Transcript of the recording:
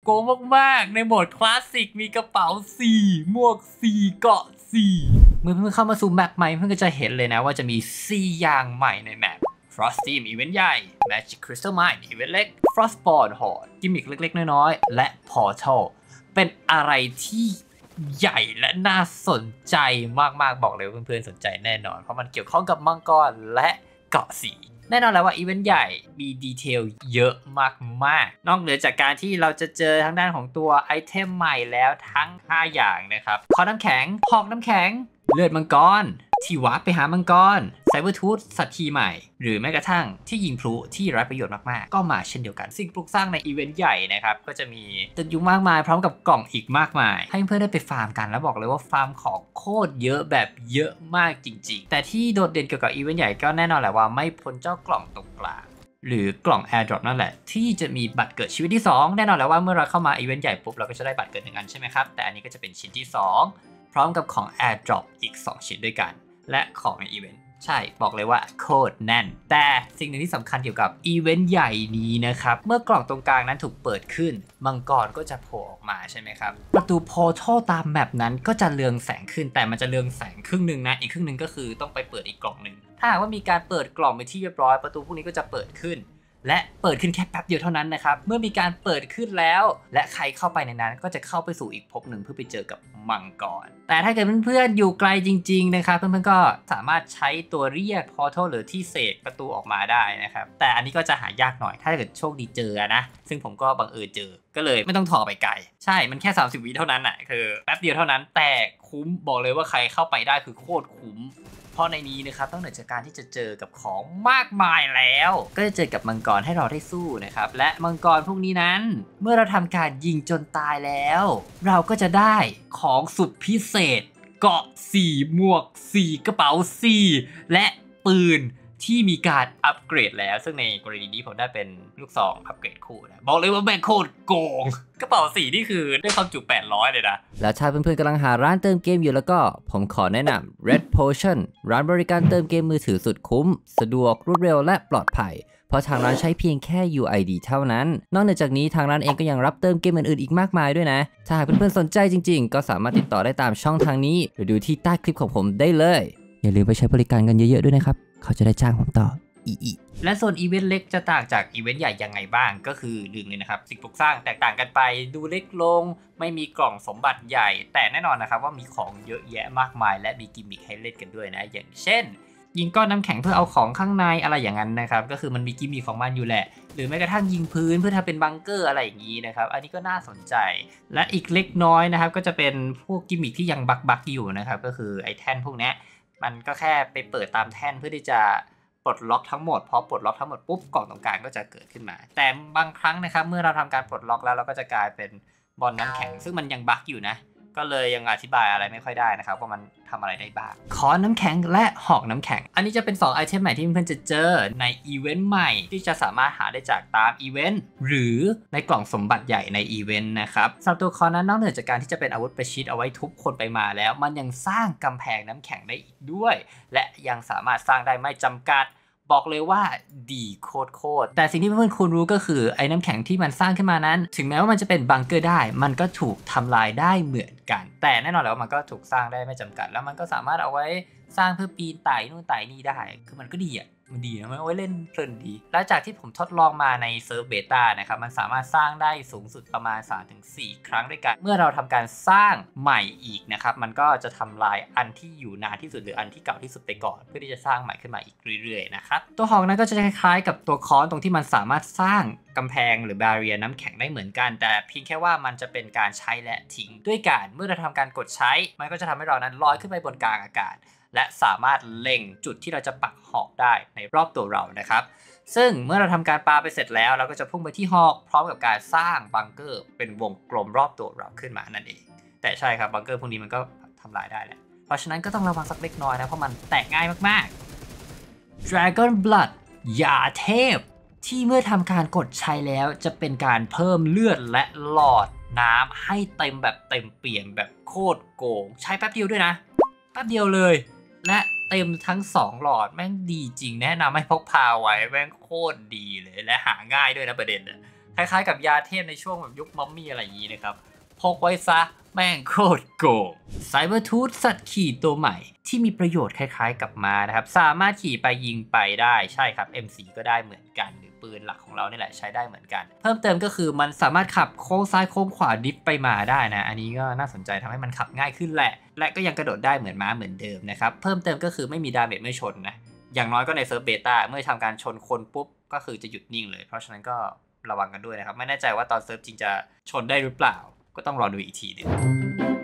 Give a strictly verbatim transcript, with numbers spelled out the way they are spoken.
โกงมากๆในโหมดคลาสสิกมีกระเป๋าสี่หมวกสี่เกาะสี่เมื่อเพื่อนเข้ามาสู่แมปใหม่เพื่อนก็จะเห็นเลยนะว่าจะมีสี่อย่างใหม่ในแมป Frostteam อีเวนต์ใหญ่ Magic Crystal Mine อีเวนต์เล็ก Frostborn Horde กิมมิคเล็กๆน้อยๆและ Portal เป็นอะไรที่ใหญ่และน่าสนใจมากๆบอกเลยว่าเพื่อนๆสนใจแน่นอนเพราะมันเกี่ยวข้องกับมังกรและเกาะสีแน่นอนแล้วว่าอีเวนต์ใหญ่มีดีเทลเยอะมากๆนอกเหนือจากการที่เราจะเจอทางด้านของตัวไอเทมใหม่แล้วทั้งห้าอย่างนะครับคอน้ำแข็งหอกน้ำแข็งเลือดมังกรที่วาร์ปไปหามังกรไซเบอร์ทูธสัตว์ทีใหม่หรือแม้กระทั่งที่ยิงพลุที่ไร้ประโยชน์มากๆก็มาเช่นเดียวกันสิ่งปลูกสร้างในอีเวนต์ใหญ่นะครับก็จะมีตึกยุงมากมายพร้อมกับกล่องอีกมากมายให้เพื่อนได้ไปฟาร์มกันแล้วบอกเลยว่าฟาร์มของโคตรเยอะแบบเยอะมากจริงๆแต่ที่โดดเด่นเกี่ยวกับอีเวนต์ใหญ่ก็แน่นอนแหละว่าไม่พ้นเจ้ากล่องตรงกลางหรือกล่อง Airdrop นั่นแหละที่จะมีบัตรเกิดชีวิตที่สองแน่นอนแล้วว่าเมื่อเราเข้ามาอีเวนต์ใหญ่ปุ๊บเราก็จะได้บัตรเกิดหนึ่งอันใช่ไหมครับแต่อันนี้ก็จะเป็นชิ้นที่สองพร้อมกับของ Airdrop อีกสองชิ้นด้วยกันและของในอีเวนต์ใช่บอกเลยว่าโคตรแน่นแต่สิ่งหนึ่งที่สำคัญเกี่ยวกับอีเวนต์ใหญ่นี้นะครับเมื่อกล่องตรงกลางนั้นถูกเปิดขึ้นมังกรก็จะโผล่ออกมาใช่ไหมครับประตูโพร์ทัลตามแมปนั้นก็จะเรืองแสงขึ้นแต่มันจะเรืองแสงครึ่งหนึ่งนะอีกครึ่งหนึ่งก็คือต้องไปเปิดอีกกล่องหนึ่งถ้าหากว่ามีการเปิดกล่องไปที่เรียบร้อยประตูพวกนี้ก็จะเปิดขึ้นและเปิดขึ้นแค่แป๊บเดียวเท่านั้นนะครับเมื่อมีการเปิดขึ้นแล้วและใครเข้าไปในนั้นก็จะเข้าไปสู่อีกภพหนึ่งเพื่อไปเจอกับมังกรแต่ถ้าเกิดเพื่อนๆอยู่ไกลจริงๆนะครับเพื่อนๆก็สามารถใช้ตัวเรียก Portal หรือที่เสกประตูออกมาได้นะครับแต่อันนี้ก็จะหายากหน่อยถ้าเกิดโชคดีเจอนะซึ่งผมก็บังเอิญเจอก็เลยไม่ต้องถอไปไกลใช่มันแค่สามสิบวิเท่านั้นน่ะคือแป๊บเดียวเท่านั้นแต่คุ้มบอกเลยว่าใครเข้าไปได้คือโคตรคุ้มเพราะในนี้นะครับต้องเหนือจากการที่จะเจอกับของมากมายแล้วก็จะเจอกับมังกรให้เราได้สู้นะครับและมังกรพวกนี้นั้นเมื่อเราทำการยิงจนตายแล้วเราก็จะได้ของสุดพิเศษเกาะสี่หมวกสี่กระเป๋าสี่และปืนที่มีการอัปเกรดแล้วซึ่งในกรณีนี้ผมได้เป็นลูกซองอัปเกรดคู่นะบอกเลยว่าแม่งโคตรโกงกระเป๋าสีนี่คือได้ความจุแปดร้อยเลยนะแล้วถ้าเพื่อนๆกำลังหาร้านเติมเกมอยู่แล้วก็ผมขอแนะนำ Red Potion ร้านบริการเติมเกมมือถือสุดคุ้มสะดวกรวดเร็วและปลอดภัยเพราะทางร้านใช้เพียงแค่ ยู ไอ ดี เท่านั้นนอกจากนี้ทางร้านเองก็ยังรับเติมเกมอื่นๆอีกมากมายด้วยนะถ้าหากเพื่อนๆสนใจจริงๆก็สามารถติดต่อได้ตามช่องทางนี้หรือดูที่ใต้คลิปของผมได้เลยอย่าลืมไปใช้บริการกันเยอะๆด้วยนะครับเขาจะได้จ้างผมต่ออีอีและส่วนอีเวนต์เล็กจะต่างจากอีเวนต์ใหญ่ยังไงบ้างก็คือหนึ่งเลยนะครับสิ่งปลูกสร้างแตกต่างกันไปดูเล็กลงไม่มีกล่องสมบัติใหญ่แต่แน่นอนนะครับว่ามีของเยอะแยะมากมายและมีกิมมิคให้เล่นกันด้วยนะอย่างเช่นยิงก้อนน้ำแข็งเพื่อเอาของข้างในอะไรอย่างนั้นนะครับก็คือมันมีกิมมิคของมันอยู่แหละหรือแม้กระทั่งยิงพื้นเพื่อทำเป็นบังเกอร์อะไรอย่างนี้นะครับอันนี้ก็น่าสนใจและอีกเล็กน้อยนะครับก็จะเป็นพวกกิมมิคที่ยังบักบักอยู่นะครับก็คือไอ้แท่นพวกนี้มันก็แค่ไปเปิดตามแท่นเพื่อที่จะปลดล็อกทั้งหมดพอปลดล็อกทั้งหมดปุ๊บกล่องตรงกลางก็จะเกิดขึ้นมาแต่บางครั้งนะครับเมื่อเราทำการปลดล็อกแล้วเราก็จะกลายเป็นบอลน้ำแข็งซึ่งมันยังบั๊กอยู่นะก็เลยยังอธิบายอะไรไม่ค่อยได้นะครับว่ามันทำอะไรได้บ้างขอน้ำแข็งและหอกน้ำแข็งอันนี้จะเป็นสองไอเทมใหม่ที่เพื่อนๆจะเจอในอีเวนต์ใหม่ที่จะสามารถหาได้จากตามอีเวนต์หรือในกล่องสมบัติใหญ่ในอีเวนต์นะครับสำหรับตัวคอนั้นนอกเหนือจากการที่จะเป็นอาวุธประชิดเอาไว้ทุบคนไปมาแล้วมันยังสร้างกำแพงน้ำแข็งได้อีกด้วยและยังสามารถสร้างได้ไม่จำกัดบอกเลยว่าดีโคตรๆแต่สิ่งที่เพื่อนๆควรรู้ก็คือไอ้น้ำแข็งที่มันสร้างขึ้นมานั้นถึงแม้ว่ามันจะเป็นบังเกอร์ได้มันก็ถูกทำลายได้เหมือนกันแต่แน่นอนแล้วมันก็ถูกสร้างได้ไม่จำกัดแล้วมันก็สามารถเอาไว้สร้างเพื่อปีนไต่นู่นไต่นี่ได้คือมันก็ดีอ่ะมันดีนะมันเอาไว้เล่นเพลินดีแล้วจากที่ผมทดลองมาในเซิร์ฟเบต้านะครับมันสามารถสร้างได้สูงสุดประมาณ สามถึงสี่ ครั้งด้วยกันเมื่อเราทำการสร้างใหม่อีกนะครับมันก็จะทำลายอันที่อยู่นานที่สุดหรืออันที่เก่าที่สุดไปก่อนเพื่อที่จะสร้างใหม่ขึ้นมาอีกเรื่อยๆนะครับตัวหอกนั้นก็จะคล้ายๆกับตัวค้อนตรงที่มันสามารถสร้างกำแพงหรือบาเรียน้ำแข็งได้เหมือนกันแต่เพียงแค่ว่ามันจะเป็นการใช้และทิ้งด้วยการเมื่อเราทำการกดใช้มันก็จะทำให้เรานั้นลอยขึ้นไปบนกลางอากาศและสามารถเล็งจุดที่เราจะปักหอกได้ในรอบตัวเรานะครับซึ่งเมื่อเราทำการปาไปเสร็จแล้วเราก็จะพุ่งไปที่หอกพร้อมกับการสร้างบังเกอร์เป็นวงกลมรอบตัวเราขึ้นมานั่นเองแต่ใช่ครับบังเกอร์พวกนี้มันก็ทำลายได้แหละเพราะฉะนั้นก็ต้องระวังสักเล็กน้อยนะเพราะมันแตกง่ายมากๆ Dragon Blood ยาเทพที่เมื่อทำการกดใช้แล้วจะเป็นการเพิ่มเลือดและหลอดน้ำให้เต็มแบบเต็มเปี่ยมแบบโคตรโกงใช้แป๊บเดียวด้วยนะแป๊บเดียวเลยและเต็มทั้งสองหลอดแม่งดีจริงแนะนำให้พกพาไว้แม่งโคตรดีเลยและหาง่ายด้วยนะประเด็นคล้ายๆกับยาเทพในช่วงแบบยุคมัมมี่อะไรอย่างนี้นะครับพกไว้ซะแม่งโคตรโกงไซเบอร์ทูธสัตว์ขี่ตัวใหม่ที่มีประโยชน์คล้ายๆกับม้านะครับสามารถขี่ไปยิงไปได้ใช่ครับ เอ็ม โฟร์ ก็ได้เหมือนกันหรือปืนหลักของเรานี่แหละใช้ได้เหมือนกันเพิ่มเติมก็คือมันสามารถขับโค้งซ้ายโค้งขวาดิฟไปมาได้นะอันนี้ก็น่าสนใจทำให้มันขับง่ายขึ้นแหละและก็ยังกระโดดได้เหมือนม้าเหมือนเดิมนะครับเพิ่มเติมก็คือไม่มีดาเมจเมื่อชนนะอย่างน้อยก็ในเซิร์ฟเบต้าเมื่อทำการชนคนปุ๊บก็คือจะหยุดนิ่งเลยเพราะฉะนั้นก็ระวังกันด้วยนะครับไม่แน่ใจว่าตอนเซิร์ฟจริงจะชนได้หรือเปล่าก็ต้องรอดูอีกทีนึง